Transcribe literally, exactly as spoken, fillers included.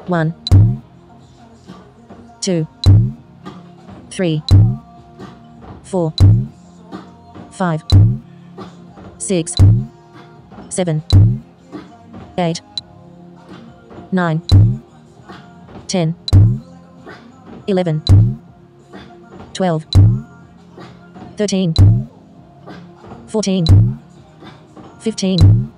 one, two, three, four, five, six, seven, eight, nine, ten, eleven, twelve, thirteen, fourteen, fifteen.